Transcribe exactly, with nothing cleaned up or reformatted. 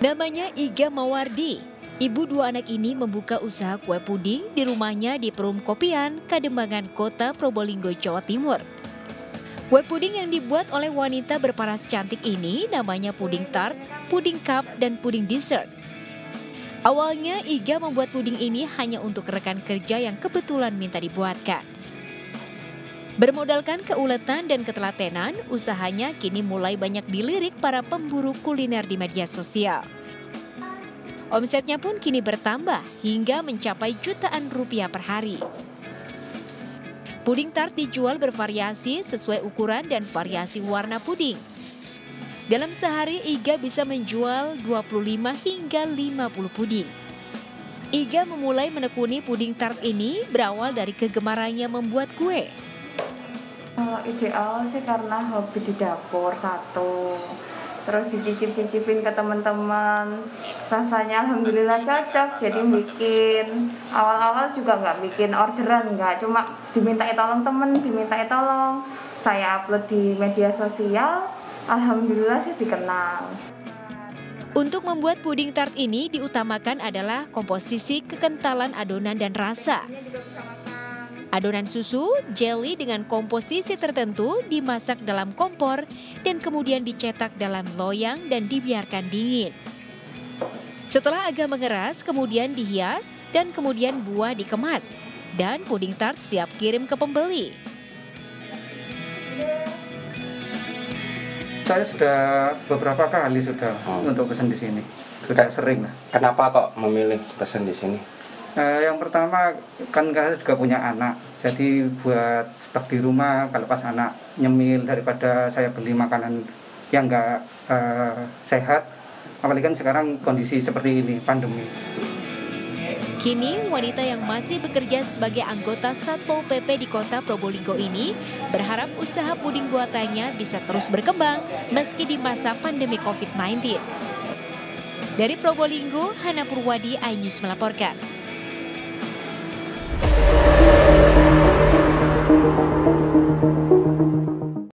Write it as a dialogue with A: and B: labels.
A: Namanya Iga Mawardi. Ibu dua anak ini membuka usaha kue puding di rumahnya di Perum Kopian, Kadembangan, Kota Probolinggo, Jawa Timur. Kue puding yang dibuat oleh wanita berparas cantik ini namanya puding tart, puding cup, dan puding dessert. Awalnya Iga membuat puding ini hanya untuk rekan kerja yang kebetulan minta dibuatkan. Bermodalkan keuletan dan ketelatenan, usahanya kini mulai banyak dilirik para pemburu kuliner di media sosial. Omsetnya pun kini bertambah hingga mencapai jutaan rupiah per hari. Puding tart dijual bervariasi sesuai ukuran dan variasi warna puding. Dalam sehari Iga bisa menjual dua puluh lima hingga lima puluh puding. Iga memulai menekuni puding tart ini berawal dari kegemarannya membuat kue.
B: Oh, ideal sih karena hobi di dapur satu. Terus dicicip-cicipin ke teman-teman, rasanya alhamdulillah cocok, jadi bikin. Awal-awal juga nggak bikin orderan, nggak, cuma dimintai tolong temen, dimintai tolong. Saya upload di media sosial, alhamdulillah sih dikenal.
A: Untuk membuat puding tart ini diutamakan adalah komposisi kekentalan adonan dan rasa. Adonan susu, jelly dengan komposisi tertentu dimasak dalam kompor dan kemudian dicetak dalam loyang dan dibiarkan dingin. Setelah agak mengeras, kemudian dihias dan kemudian buah dikemas. Dan puding tart siap kirim ke pembeli.
C: Saya sudah beberapa kali sudah oh. untuk pesan di sini. Sudah sering lah.
D: Kenapa kok memilih pesan di sini?
C: Uh, yang pertama kan saya juga punya anak, jadi buat stok di rumah kalau pas anak nyemil daripada saya beli makanan yang nggak uh, sehat, apalagi kan sekarang kondisi seperti ini, pandemi.
A: Kini wanita yang masih bekerja sebagai anggota Satpol P P di Kota Probolinggo ini berharap usaha puding buatannya bisa terus berkembang meski di masa pandemi covid sembilan belas. Dari Probolinggo, Hana Purwadi, iNews melaporkan.